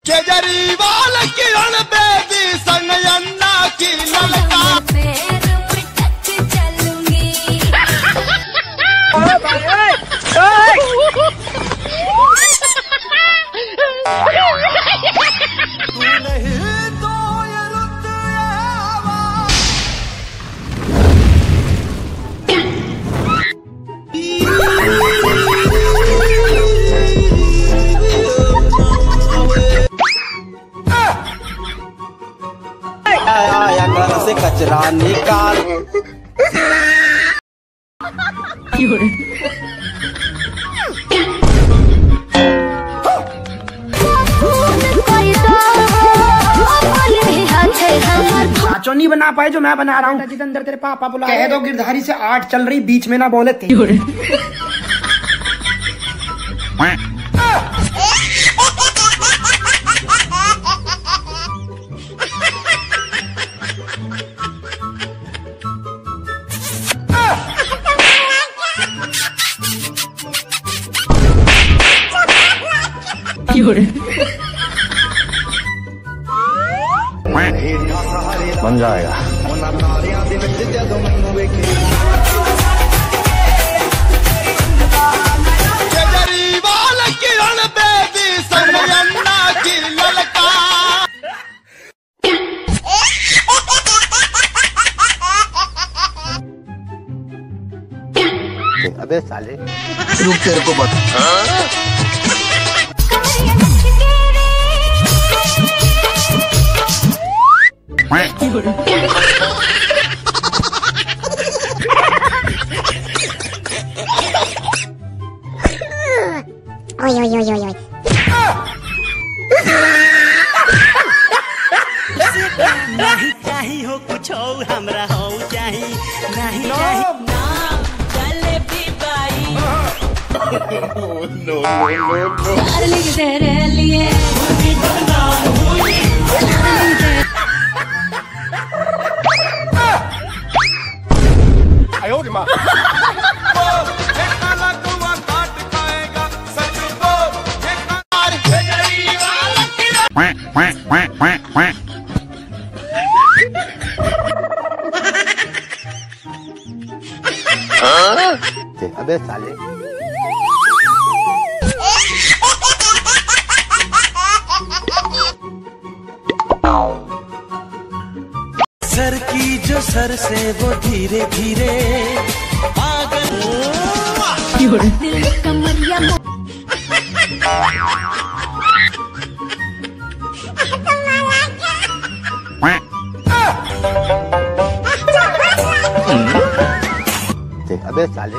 केजरीवाल की बेबी संग अन्ना की ललका आया घर से कचरा निकाल। साचो नहीं बना पाए जो मैं बना रहा हूँ। अंदर तेरे पापा बुला कह दो गिरधारी से 8 चल रही बीच में ना बोले थे। बन जाएगा। केजरीवाल की बेबी संग अन्ना की ललका। अबे साले रुक तेरे को बता। ओय ओय ओय ओय नहीं चाही हो कुछ हो हमरा हो चाही नहीं चाही ना चले भी बाई नो डार्लिंग तेरे लिए आयो रे माँ। अबे साले सर की जो सर से वो धीरे धीरे पागल दिल कमरिया अबे साले